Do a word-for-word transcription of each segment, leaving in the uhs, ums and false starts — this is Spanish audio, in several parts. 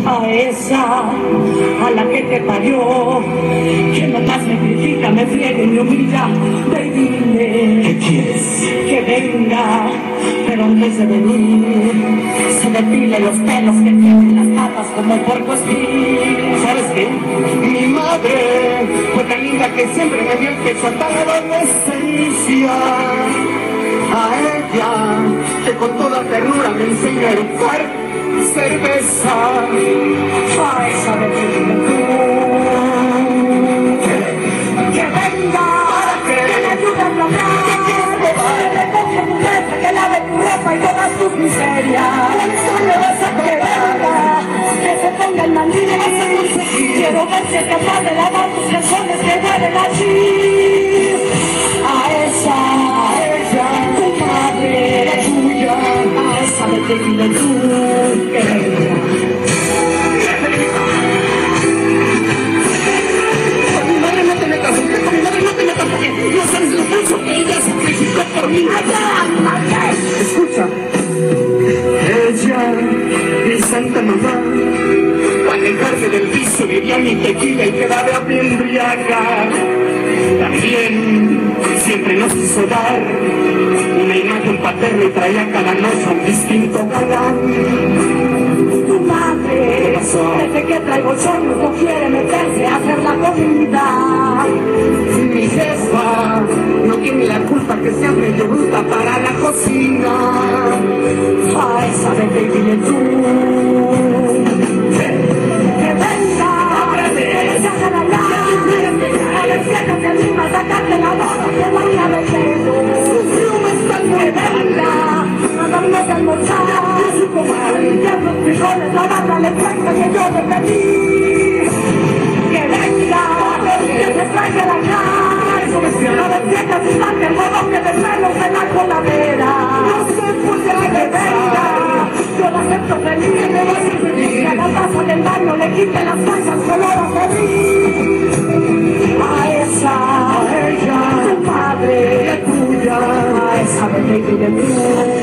a esa, a la que te parió, que nomás me critica, me friega y me humilla. Ve y dile, ¿qué quieres? que venga, pero antes de venir, se depile los pelos que tienen las patas como el puerco espín. ¿Sabes qué? Mi madre fue tan linda que siempre me dio el pecho hasta la adolescencia. A ella, que con toda ternura me enseñó a eructar cerveza. A esa de tu que venga, que me ayude a hablar, que le coge tu mesa, que lave tu ropa y todas tus miserias. Que venga, que se ponga el mandil, quiero ver si es capaz de lavar tus calzones que huelen allí. A esa, a ella, tu madre, la tuya, a esa de tequila tú, que venga. Con mi madre no te metas, con mi madre no te metas porque no sabes lo mucho que ella sacrificó por mí. Escucha, ella, mi santa mamá, al alejarse del vicio bebía mi tequila y quedaba bien embriaga. También siempre nos hizo dar una imagen paterna y traía cada noche un distinto galán. Tu madre, desde que traigo sueños no quiere meterse a hacer la comida. Mi jefa no tiene la culpa que sea medio bruta para la cocina. A esa vete y dile tú que venga, que se haga la llave, a ver si ella se anima a sacarte la boca que vaya de pelo. Que venga, a darme de almorzar, a limpiar los frijoles, lavar la lechuga que yo le pedí. Que venga, que se traiga la carne, a ver si ella se saca el bodoque de pelos de la coladera. Que venga, yo la acepto feliz, que a la taza del baño le quite las manchas color a feliz. A esa, a ella, tu madre, la tuya, a esa bebé que de mí.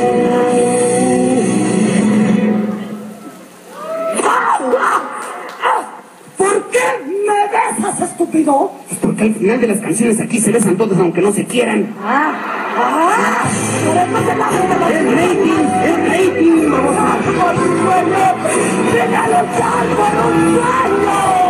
¿Por qué me besas, estúpido? Porque al final de las canciones aquí se besan todos aunque no se quieran. Ah, ah, pero después de la ¡El rating! ¡El rating! ¡Vamos a... por un sueño, déjalo ya por un sueño.